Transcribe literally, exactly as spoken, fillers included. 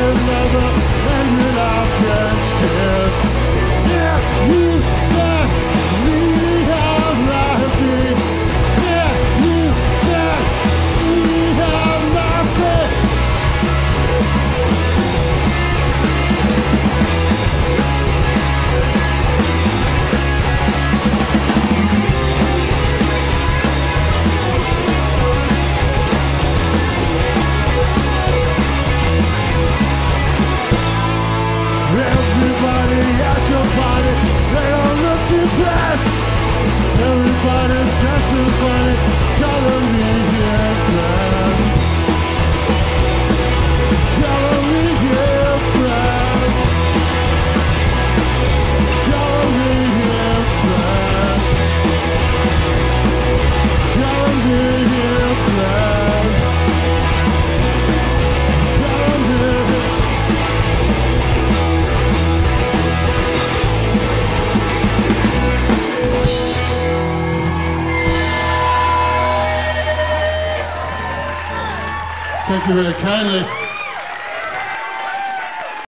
another, and with our French kiss. Yeah, you said we have nothing. Yeah, you said we have nothing. Everybody at your party, they don't look depressed. Everybody's dressing funny, color me impressed. Color me impressed. Color me impressed. Color me impressed. Color me impressed. Thank you very kindly.